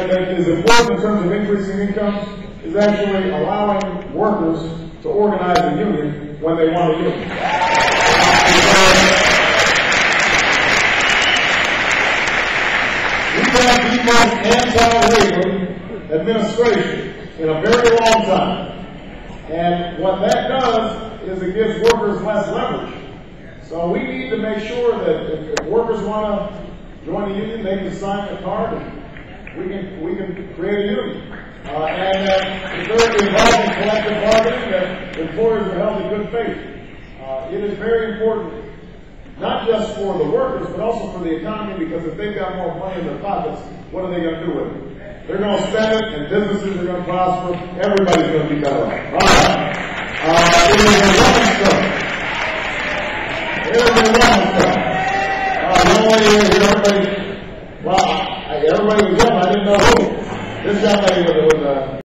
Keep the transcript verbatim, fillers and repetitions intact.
that, that is important in terms of increasing income is actually allowing workers to organize a union when they want a union. We've had the most anti-labor administration in a very long time. And what that does is it gives workers less leverage. So we need to make sure that if, if workers want to join a union, they can sign the card and we can, we can create a union. Uh, and uh, it's very involved in collective bargaining that employers are held in good faith. Uh, it is very important, not just for the workers, but also for the economy, because if they've got more money in their pockets, what are they going to do with it? They're going to spend it, and businesses are going to prosper. Everybody's going to be better off. All right. Uh, it is a woman's stuff. It is a woman's stuff. Uh, the only here, everybody, well, I, everybody was young. I didn't know who. This young lady was, was uh,